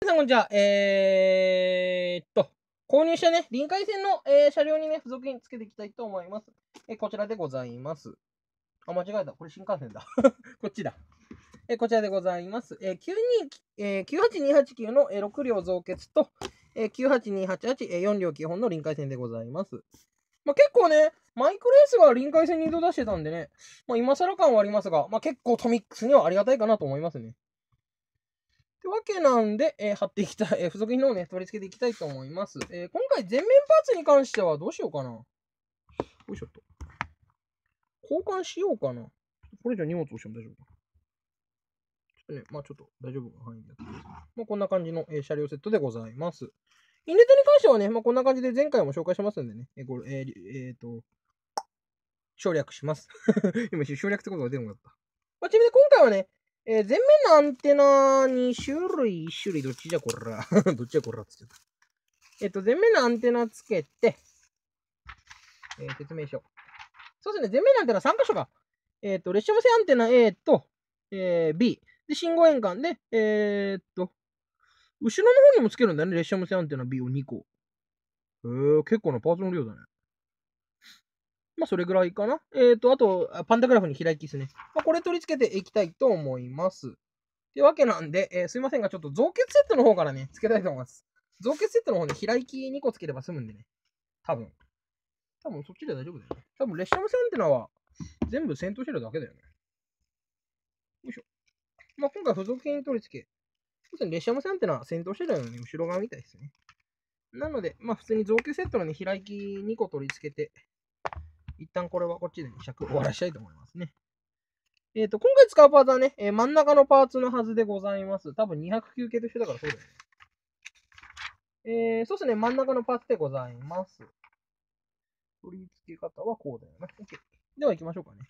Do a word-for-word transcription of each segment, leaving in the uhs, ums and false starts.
皆さんこんにちは。えーっと、購入したね、臨海線の、えー車両にね、付属品つけていきたいと思います。えーこちらでございます。あ、間違えた。これ新幹線だ。こっちだ。えーこちらでございます。えー、きゅうにえーきゅうはちにーはちきゅうの、えーろく両増結と、えーきゅうはちにーはちはち、えーよん両基本の臨海線でございます。まあ、結構ね、マイクレースが臨海線に移動出してたんでね、まあ、今更感はありますが、まあ、結構トミックスにはありがたいかなと思いますね。ってわけなんで、えー貼っていきたい、えー付属品の方をね、取り付けていきたいと思います。えー今回、全面パーツに関してはどうしようかな。よいしょっと。交換しようかな。これじゃ荷物をしても大丈夫かな。ちょっとね、まあちょっと大丈夫な範囲でやってください。まあこんな感じの、えー車両セットでございます。インレットに関してはね、まあこんな感じで前回も紹介しますんでね、えーこれ、えーえーと、省略します。今、省略ってことが出なかった。まあ、ちなみに今回はね、えー前面のアンテナに種類、いち種類、どっちじゃこら。どっちじゃこらって言っちゃった。えっと、前面のアンテナつけて、えー説明書。そうですね、前面のアンテナさん箇所が、えっと、列車無線アンテナ A と、えー B。で、信号変換で、えーっと、後ろの方にもつけるんだよね、列車無線アンテナ B をにこ。へー、結構なパーツの量だね。まあ、それぐらいかな。えっと、あと、パンタグラフに開きですね。まあ、これ取り付けていきたいと思います。というわけなんで、えーすいませんが、ちょっと増結セットの方からね、付けたいと思います。増結セットの方で開きにこつければ済むんでね。多分。多分そっちで大丈夫だよね。多分列車無線アンテナは全部戦闘してるだけだよね。よいしょ。まあ、今回付属品取り付け。そうですね、列車無線アンテナ戦闘してるのに後ろ側みたいですね。なので、まあ普通に増形セットのね、開きにこ取り付けて、一旦これはこっちで、ね、尺終わらしたいと思いますね。えっ、ー、と、今回使うパーツはね、えー、真ん中のパーツのはずでございます。多分にひゃくきゅう系と一緒だからそうだよね。えー、そうですね、真ん中のパーツでございます。取り付け方はこうだよね。OK。では行きましょうかね。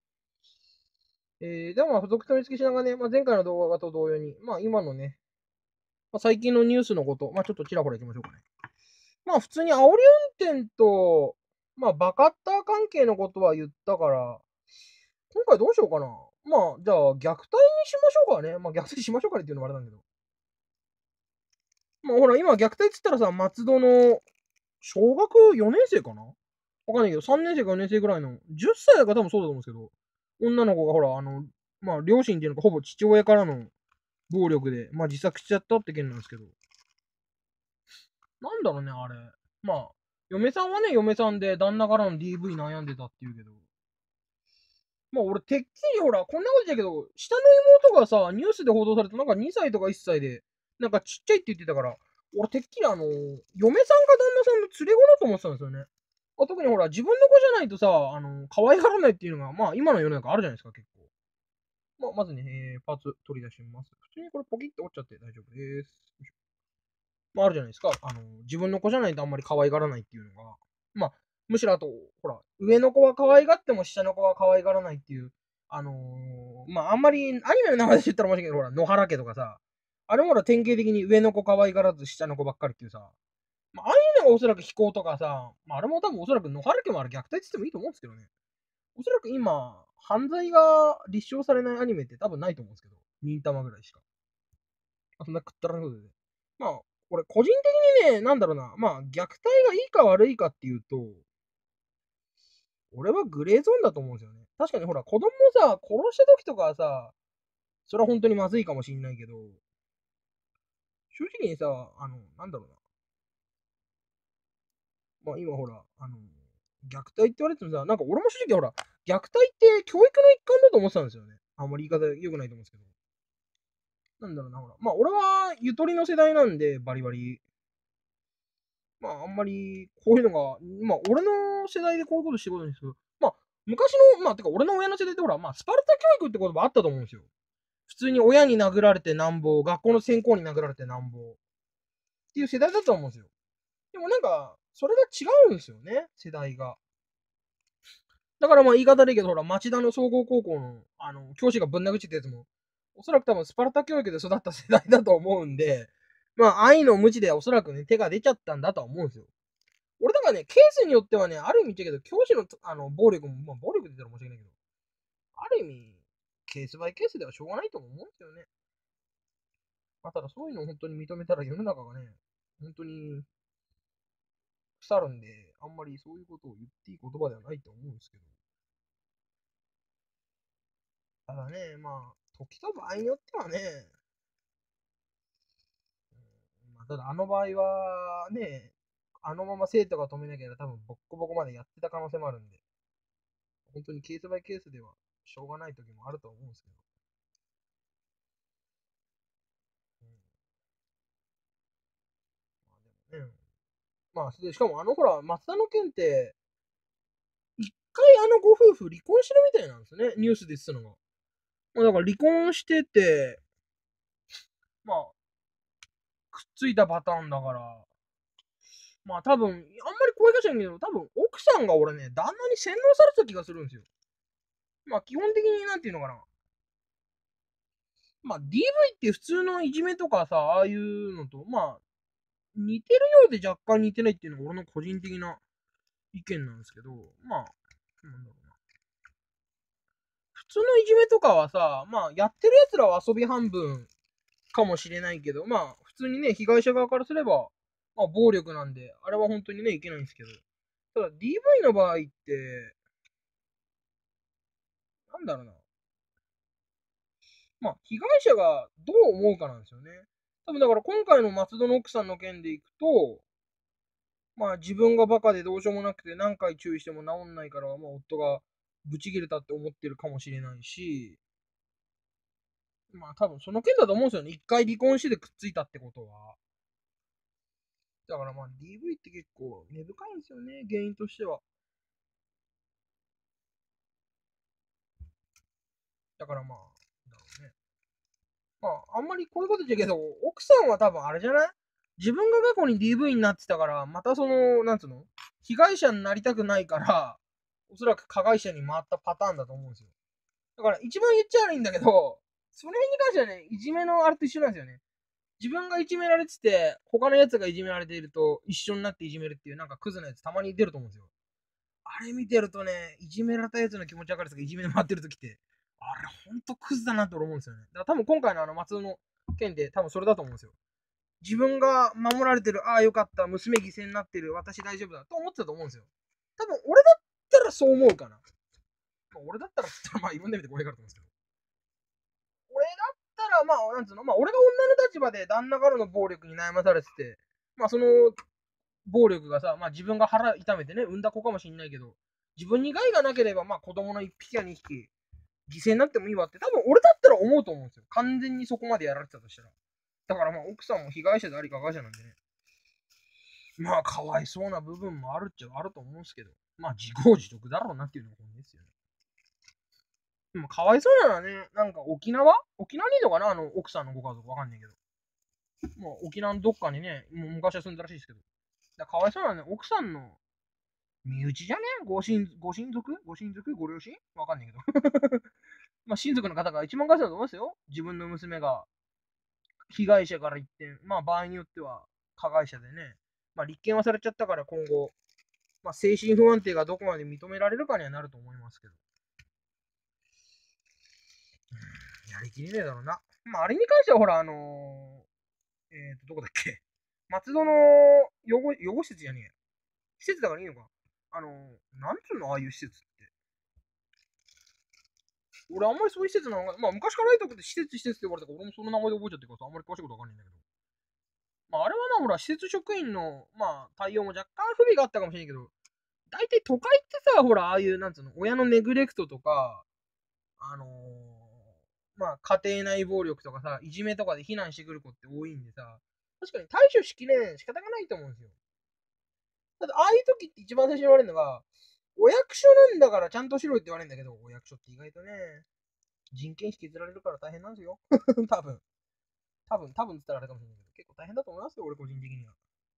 えー、ではまあ付属取り付けしながらね、まあ、前回の動画と同様に、まあ今のね、まあ、最近のニュースのこと、まあちょっとちらほら行きましょうかね。まあ普通に煽り運転と、まあバカッター関係のことは言ったから、今回どうしようかな。まあじゃあ虐待にしましょうかね。まあ虐待しましょうかねっていうのもあれなんだけど。まあほら今虐待っつったらさ、松戸の小学よねん生かなわかんないけど、さんねん生かよねん生ぐらいの、じゅっさいだから多分そうだと思うんですけど、女の子がほら、あの、まあ両親っていうのかほぼ父親からの暴力で、まあ自殺しちゃったって件なんですけど、なんだろうね、あれ。まあ、嫁さんはね、嫁さんで旦那からの ディーブイ 悩んでたって言うけど、まあ俺てっきりほら、こんなこと言ったけど、下の妹がさ、ニュースで報道されてなんかにさいとかいっさいで、なんかちっちゃいって言ってたから、俺てっきりあの、嫁さんか旦那さんの連れ子だと思ってたんですよね。まあ、特にほら、自分の子じゃないとさ、あの、可愛がらないっていうのが、まあ今の世の中あるじゃないですか、結構。まあ、まずね、えー、パーツ取り出します。普通にこれポキッと折っちゃって大丈夫です。まあ、あるじゃないですか。あの、自分の子じゃないとあんまり可愛がらないっていうのが。まあ、むしろあと、ほら、上の子は可愛がっても下の子は可愛がらないっていう、あのー、まあ、あんまり、アニメの中で言ったら申し訳ないけど、ほら、野原家とかさ、あれもほら、典型的に上の子可愛がらず下の子ばっかりっていうさ、まあ、ああいうのがおそらく非行とかさ、まあ、あれも多分おそらく野原家もあれ虐待って言ってもいいと思うんですけどね。おそらく今、犯罪が立証されないアニメって多分ないと思うんですけど、忍たまぐらいしか。そんなくったらないことで。まあ、これ個人的にね、なんだろうな、まあ、虐待がいいか悪いかっていうと、俺はグレーゾーンだと思うんですよね。確かにほら、子供をさ、殺した時とかはさ、それは本当にまずいかもしんないけど、正直にさ、あの、なんだろうな。まあ今ほら、あの、虐待って言われてもさ、なんか俺も正直ほら、虐待って教育の一環だと思ってたんですよね。あんまり言い方良くないと思うんですけど。なんだろうな、ほら。まあ俺はゆとりの世代なんで、バリバリ。まあ、あんまり、こういうのが、まあ、俺の世代でこういうことしてることにする。まあ、昔の、まあ、てか、俺の親の世代ってほら、まあ、スパルタ教育って言葉あったと思うんですよ。普通に親に殴られてなんぼ、学校の先生に殴られてなんぼ、っていう世代だと思うんですよ。でもなんか、それが違うんですよね、世代が。だからまあ言い方でいいけど、ほら、町田の総合高校の、あの、教師がぶん殴ってたやつも、おそらく多分スパルタ教育で育った世代だと思うんで、まあ、愛の無知でおそらくね、手が出ちゃったんだとは思うんですよ。俺だからね、ケースによってはね、ある意味言っちゃうけど、教師のあの暴力も、まあ、暴力って言ったら申し訳ないけど、ある意味、ケースバイケースではしょうがないと思うんですよね。 まあ、ただそういうのを本当に認めたら世の中がね、本当に腐るんで、あんまりそういうことを言っていい言葉ではないと思うんですけど。ただね、まあ、時と場合によってはね、うんまあ、ただあの場合はね、あのまま生徒が止めなきゃ多分ボッコボコまでやってた可能性もあるんで、本当にケースバイケースではしょうがない時もあると思うんですけど。うん、まあでもね、まあ、でしかもあのほら、松田の件って、一回あのご夫婦離婚してるみたいなんですね、ニュースで言ってたのが。まあ、だから離婚してて、まあ、くっついたパターンだから、まあ多分、あんまり声出しないけど、多分奥さんが俺ね、旦那に洗脳されてた気がするんですよ。まあ基本的になんていうのかな。まあ ディーブイ って普通のいじめとかさ、ああいうのと、まあ似てるようで若干似てないっていうのが俺の個人的な意見なんですけど、まあ、なんだろうな。普通のいじめとかはさ、まあやってる奴らは遊び半分かもしれないけど、まあ普通にね、被害者側からすれば、まあ暴力なんで、あれは本当にね、いけないんですけど、ただ ディーブイ の場合って、なんだろうな。まあ、被害者がどう思うかなんですよね。多分だから今回の松戸の奥さんの件でいくと、まあ自分がバカでどうしようもなくて何回注意しても治んないから、まあ夫がブチ切れたって思ってるかもしれないし、まあ多分その件だと思うんですよね。一回離婚してくっついたってことは。だからまあ ディーブイ って結構根深いんですよね、原因としては。だからまあ、だろうね。まあ、あんまりこういうこと言っちゃうけど、奥さんは多分あれじゃない？自分が過去に ディーブイ になってたから、またその、なんつうの被害者になりたくないから、おそらく加害者に回ったパターンだと思うんですよ。だから一番言っちゃ悪いんだけど、それに関してはね、いじめのあれと一緒なんですよね。自分がいじめられてて、他のやつがいじめられていると、一緒になっていじめるっていう、なんかクズなやつたまに出ると思うんですよ。あれ見てるとね、いじめられたやつの気持ち分かるやつがいじめで回ってるときって、あれほんとクズだなと思うんですよね。だから多分今回のあの松尾の件で多分それだと思うんですよ。自分が守られてる、ああよかった、娘犠牲になってる、私大丈夫だと思ってたと思うんですよ。多分俺だったらそう思うかな。まあ、俺だったらって言ったらまあいろんな意味で語弊があると思うんですけど。俺だったらまあ、なんつうの、まあ俺が女の立場で旦那からの暴力に悩まされてて、まあその暴力がさ、まあ自分が腹痛めてね、産んだ子かもしんないけど、自分に害がなければ、まあ子供の一匹や二匹、犠牲になってもいいわって、多分俺だったら思うと思うんですよ。完全にそこまでやられてたとしたら。だからまあ奥さんも被害者であり加害者なんでね。まあかわいそうな部分もあるっちゃあると思うんですけど、まあ自業自得だろうなっていうのが本音ですよね。でもかわいそうなのはね、なんか沖縄沖縄にいるのかなあの奥さんのご家族わかんないけど。もう沖縄のどっかにね、もう昔は住んだらしいですけど。だかわいそうなのはね、奥さんの身内じゃねご親ご親族ご親族ご両親わかんないけど。まあ親族の方が一番かわいそうだと思いますよ。自分の娘が被害者から一転、まあ場合によっては加害者でね、まあ立件はされちゃったから今後、まあ精神不安定がどこまで認められるかにはなると思いますけど。やりきれねえだろうな。まああれに関してはほら、あのー、えっ、ー、と、どこだっけ松戸の養護養護施設じゃねえ。施設だからいいのか。あのー、なんつうのああいう施設って。俺あんまりそういう施設なのが、まあ昔からないとこで施設施設って言われたから俺もその名前で覚えちゃってるからさ、あんまり詳しいことわかんないんだけど。まああれはな、ほら、施設職員の、まあ対応も若干不備があったかもしれないけど、大体都会ってさ、ほら、ああいう、なんつうの、親のネグレクトとか、あのーまあ家庭内暴力とかさ、いじめとかで避難してくる子って多いんでさ、確かに対処しきれない仕方がないと思うんですよ。ただ、ああいう時って一番最初に言われるのが、お役所なんだからちゃんとしろって言われるんだけど、お役所って意外とね、人件費削られるから大変なんですよ。多分。多分、多分って言ったらあれかもしれないけど、結構大変だと思いますよ、俺個人的には。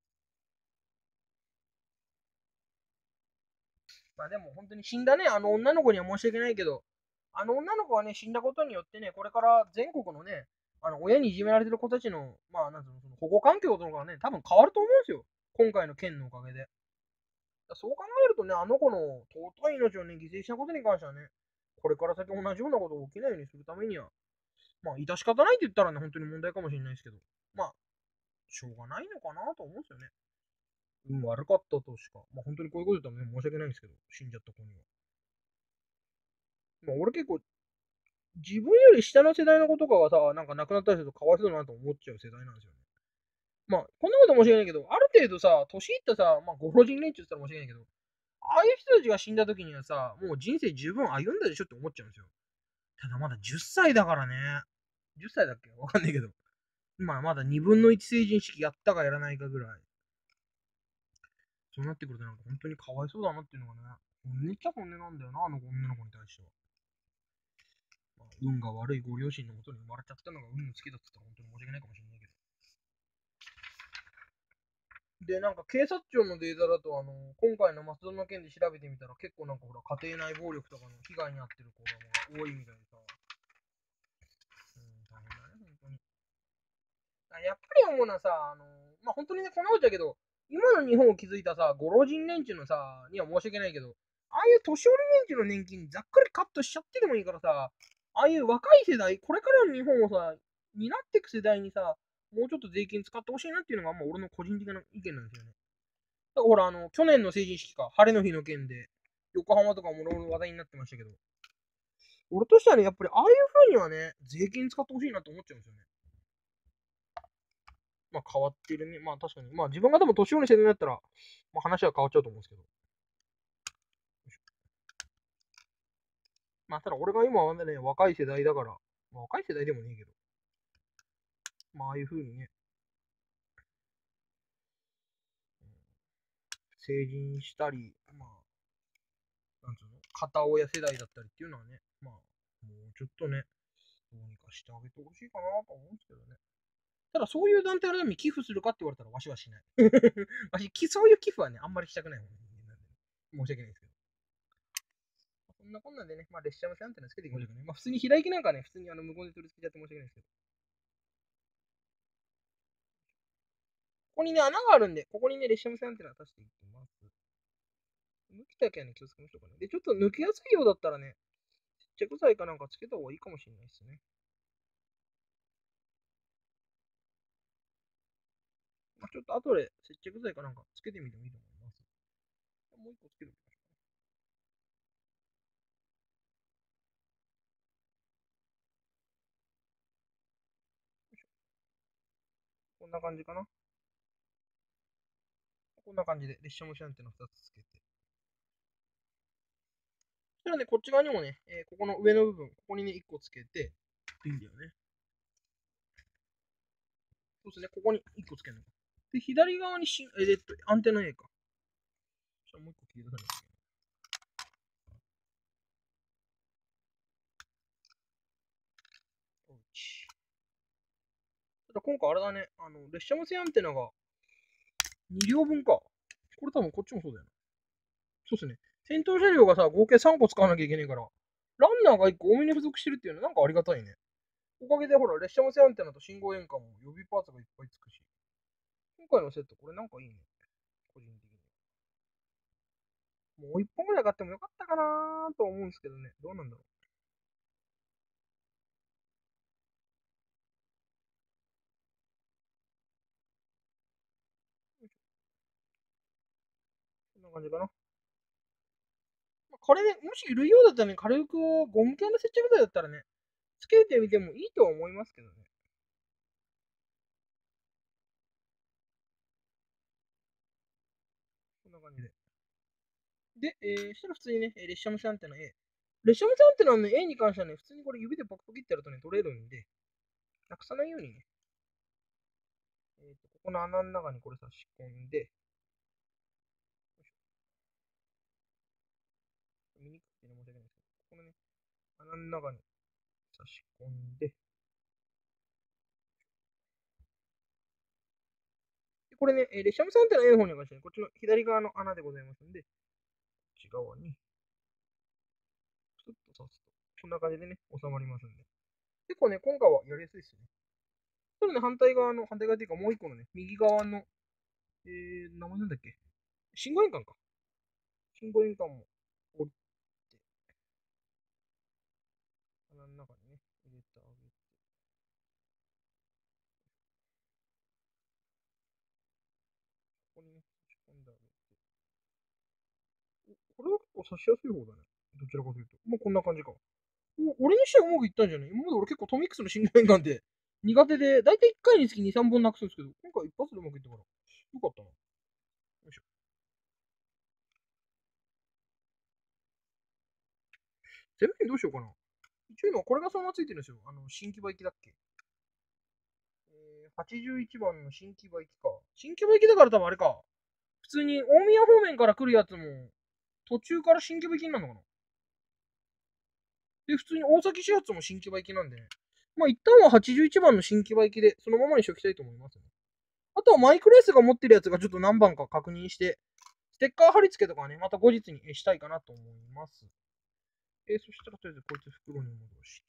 まあでも本当に死んだね、あの女の子には申し訳ないけど、あの女の子はね、死んだことによってね、これから全国のね、あの親にいじめられてる子たちの、まあなんつうの、その保護環境とかがね、多分変わると思うんですよ。今回の件のおかげで。そう考えるとね、あの子の尊い命をね、犠牲したことに関してはね、これから先同じようなことが起きないようにするためには、 まあ、致し方ないって言ったらね、本当に問題かもしれないですけど、まあ、しょうがないのかなと思うんですよね。運悪かったとしか。まあ、本当にこういうこと言ったらね、申し訳ないんですけど、死んじゃった子には。まあ、俺結構、自分より下の世代の子とかがさ、なんか亡くなったりするとかわいそうだなと思っちゃう世代なんですよね。まあ、こんなこと申し訳ないけど、ある程度さ、年いったさ、まあ、ご老人連中って言ったら申し訳ないけど、ああいう人たちが死んだ時にはさ、もう人生十分歩んだでしょって思っちゃうんですよ。ただまだじゅっさいだからね。じゅっさいだっけわかんないけど。まあまだにぶんのいち成人式やったかやらないかぐらい。そうなってくるとなんか本当にかわいそうだなっていうのがね、めっちゃ本音なんだよな、あの女の子に対しては。まあ、運が悪いご両親のもとに生まれちゃったのが運のつきだって言ったら本当に申し訳ないかもしれないけど。で、なんか警察庁のデータだと、あの、今回の松戸の件で調べてみたら、結構なんかほら、家庭内暴力とかの被害に遭ってる子供が多いみたいでさ。うん、大変だね、本当に。やっぱり思うのはさ、あの、まあ、本当にね、こんなことだけど、今の日本を築いたさ、ご老人連中のさ、には申し訳ないけど、ああいう年寄り連中の年金ざっくりカットしちゃってでもいいからさ、ああいう若い世代、これからの日本をさ、担っていく世代にさ、もうちょっと税金使ってほしいなっていうのが、あんま俺の個人的な意見なんですよね。だからほら、あの、去年の成人式か、晴れの日の件で、横浜とかもろもろ話題になってましたけど、俺としてはね、やっぱりああいう風にはね、税金使ってほしいなと思っちゃうんですよね。まあ変わってるね。まあ確かに。まあ自分が多分年寄りの世代だったら、まあ話は変わっちゃうと思うんですけど。まあただ俺が今はね、若い世代だから、まあ若い世代でもねえけど、まあああいう風にね、成人したり、まあ、なんつうの、片親世代だったりっていうのはね、まあ、もうちょっとね、どうにかしてあげてほしいかなと思うんですけどね。ただそういう団体のために寄付するかって言われたらわしはしない。わし、そういう寄付はね、あんまりしたくないもん、ね。申し訳ないですけど。そんなこんなんでね、まあ列車のセアンテナつけていきましょうかね。まあ普通に平行きなんかね、普通にあの無言で取り付けちゃって申し訳ないですけど。ここにね、穴があるんで、ここにね、列車のセアンテナ足していきます。抜きだけはね、気をつけましょうかね。で、ちょっと抜けやすいようだったらね、接着剤かなんかつけた方がいいかもしれないですね。まあ、ちょっと後で接着剤かなんかつけてみてもいいと思います。もう一個つける。こんな感じかな。こんな感じで列車模試アンテナふたつつけて。そしたらね、こっち側にもね、えーここの上の部分、ここにね、いっこつけて、いいんだよね。そうですね、ここにいっこつけるのか。で、左側にし、えー、っと、アンテナ A か。じゃあもういっこ切り出さないといけない。ただ今回あれだね、あの、列車無線アンテナがに両分か。これ多分こっちもそうだよな。そうっすね。先頭車両がさ、合計さんこ使わなきゃいけないから、ランナーがいっこ多めに付属してるっていうのはなんかありがたいね。おかげでほら、列車無線アンテナと信号変換も予備パーツがいっぱいつくし。今回のセット、これなんかいいね。個人的に。もういっぽんぐらい買ってもよかったかなーと思うんですけどね。どうなんだろう。こんな感じかな。これね、もし類用だったらね、軽くゴム系の接着剤だったらね、つけてみてもいいとは思いますけどね。こんな感じで。で、えー、したら普通にね、列車無線アンテナ A。列車無線アンテナの、ね、A に関してはね、普通にこれ指でポキポキってやるとね、取れるんで、なくさないようにね、えーと、ここの穴の中にこれ差し込んで、見にくくてね、申し訳ないですけど、ここのね、穴の中に差し込んで、でこれね、えー列車無線アンテナ A の方に関して、ね、こっちの左側の穴でございますんで、こっち側に、スッと刺すと、こんな感じでね、収まりますんで。結構ね、今回はやりやすいですよね。それね、反対側の、反対側っていうかもう一個のね、右側の、えー、名前なんだっけ、信号変換か。信号変換も折って、穴の中にね、入れてあげて。 構差しやすい方だね。どちらかというと。まあ、こんな感じか。お俺にしてはうまくいったんじゃない？今まで俺結構トミックスのシングル変換って苦手で、だいたいいっかいにつきに、さんぼんなくすんですけど、今回一発でうまくいったから、よかったな。よいしょ。全面どうしようかな。一応今これがそのままついてるんですよ。あの、新木場行きだっけ？えー、はちじゅういちばんの新木場行きか。新木場行きだから多分あれか。普通に大宮方面から来るやつも、途中から新木場行きになるのかな。で、普通に大崎始発も新木場行きなんでね。まあ一旦ははちじゅういちばんの新木場行きで、そのままにしておきたいと思いますね。あとはマイクレースが持ってるやつがちょっと何番か確認して、ステッカー貼り付けとかね、また後日にしたいかなと思います。えー、そしたらとりあえずこいつ袋に戻して、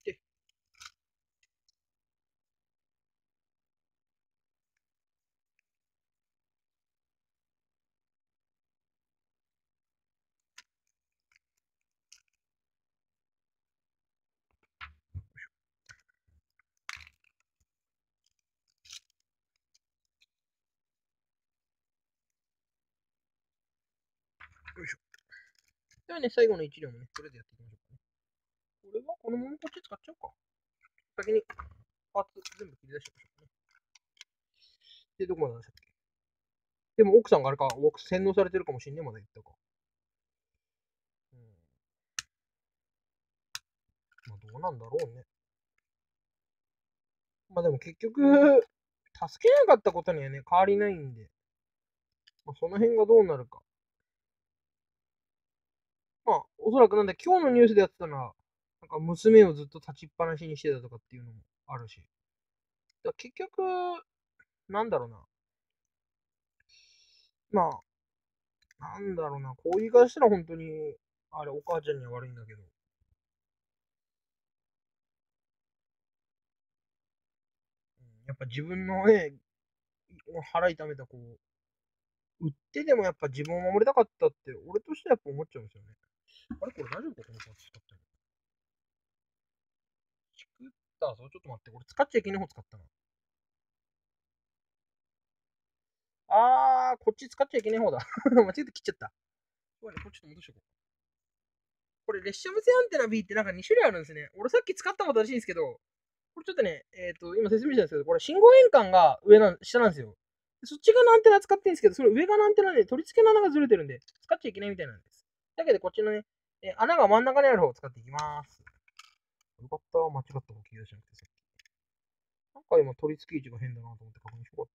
よいしょ。ではね、最後のいち両もね、とりあえずやっていきましょうかね。これはこのままこっち使っちゃおうか。先にパーツ全部切り出しちゃいましょうかね。で、どこまで出したっけ？でも奥さんがあれか、僕洗脳されてるかもしんねえ、まだ言ったか。うん。まあどうなんだろうね。まあでも結局、助けなかったことにはね、変わりないんで、まあ、その辺がどうなるか。まあ、おそらくなんだ、今日のニュースでやってたのは、なんか娘をずっと立ちっぱなしにしてたとかっていうのもあるし。だ結局、なんだろうな。まあ、なんだろうな。こう言い方したら本当に、あれ、お母ちゃんには悪いんだけど。うん、やっぱ自分のね、腹痛めたこう、売ってでもやっぱ自分を守りたかったって、俺としてはやっぱ思っちゃうんですよね。あれこれ大丈夫かこのパーツ使ってる。作ったぞ。ちょっと待って。俺使っちゃいけない方使ったな。あー、こっち使っちゃいけない方だ。間違えて切っちゃった。これ、ね、こっちょっと戻しとこう。これ、列車無線アンテナ B ってなんかに種類あるんですね。俺さっき使ったことらしいんですけど、これちょっとね、えっ、ー、と、今説明したんですけど、これ信号変換が上なん、下なんですよ。そっち側のアンテナ使ってるんですけど、その上側のアンテナで取り付けの穴がずれてるんで、使っちゃいけないみたいなんです。だけど、こっちのね、えー穴が真ん中にある方を使っていきます。よかった。間違った方気がしなくてさっき。なんか今取り付け位置が変だなと思って確認しよかった。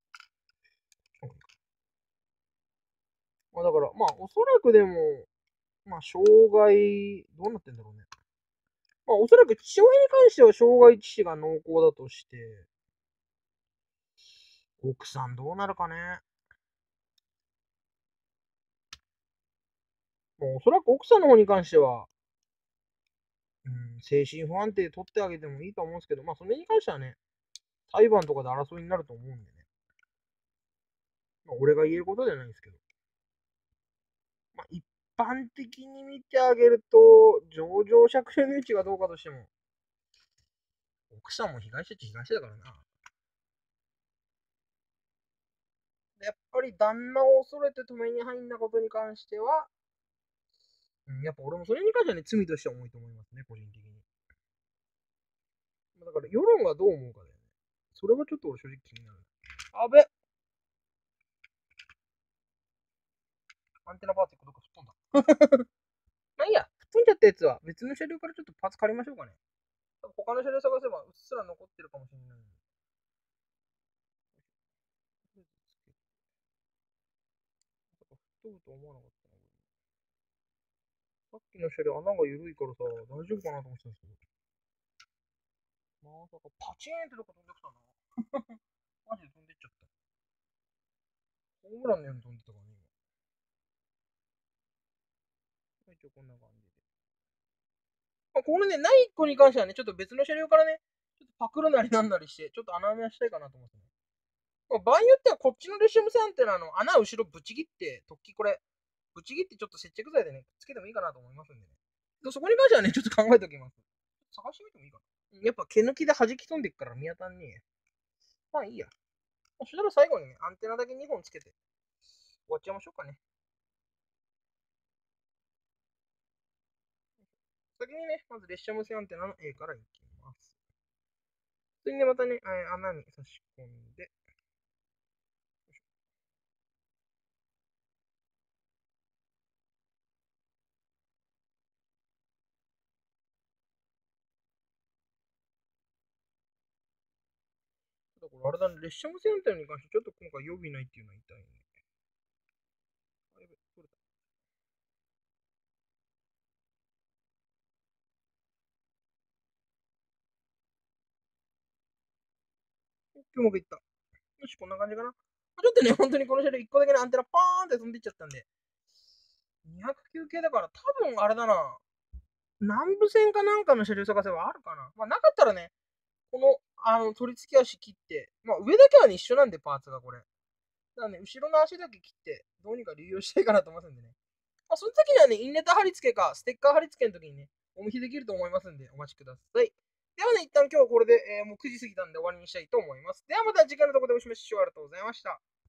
まあだから、まあおそらくでも、まあ障害、どうなってんだろうね。まあおそらく父親に関しては障害致死が濃厚だとして、奥さんどうなるかね。もうおそらく奥さんの方に関しては、うん、精神不安定取ってあげてもいいと思うんですけど、まあそれに関してはね、裁判とかで争いになると思うんでね。まあ俺が言えることじゃないんですけど。まあ一般的に見てあげると、情状酌量の余地がどうかとしても、奥さんも被害者っちゃ被害者だからな。やっぱり旦那を恐れて止めに入んなことに関しては、うん、やっぱ俺もそれに関してはね、罪としては重いと思いますね、個人的に。だから世論がどう思うかだよね。それはちょっと俺正直気になる。あべ、アンテナパーツいっこどっか吹っ飛んだ。まあいいや、吹っ飛んじゃったやつは別の車両からちょっとパーツ借りましょうかね。他の車両探せばうっすら残ってるかもしれない。吹っ飛ぶと思わなかったな。さっきの車両穴が緩いからさ、大丈夫かなと思ってたんですけど。まさかパチーンってどっか飛んできたな。マジで飛んでっちゃった。ホームランのように飛んでたからね、今。一応こんな感じで。まあ、これね、ない子に関してはね、ちょっと別の車両からね、ちょっとパクるなりなんなりして、ちょっと穴埋めしたいかなと思ってね。まあ、場合によってはこっちの列車無線アンテナの穴後ろぶち切って、突起これ、ぶち切ってちょっと接着剤でね、つけてもいいかなと思いますんでね。そこに関してはね、ちょっと考えておきます。探してみてもいいかな。やっぱ毛抜きで弾き飛んでっから見当たんねえ。まあいいや。そしたら最後にね、アンテナだけにほんつけて終わっちゃいましょうかね。 先にね、まず列車無線アンテナの A からいきます。それにまたね、穴に差し込んで、これあれだね、列車無線アンテナに関してちょっと今回予備ないっていうのは痛いね。あやべ、取れた。うまくいった。よし、こんな感じかな。ちょっとね、本当にこの車両いっこだけのアンテナパーンって飛んでいっちゃったんで、にひゃくきゅう系だから多分あれだな。南部線かなんかの車両探せばあるかな。まあなかったらね、この、あの、取り付け足切って、まあ上だけはね、一緒なんで、パーツがこれ。だからね、後ろの足だけ切って、どうにか利用したいかなと思いますんでね。まあその時にはね、インネタ貼り付けか、ステッカー貼り付けの時にね、お見せできると思いますんで、お待ちください。ではね、一旦今日はこれで、えー、もうくじ過ぎたんで終わりにしたいと思います。ではまた次回のところでおしましょう。ありがとうございました。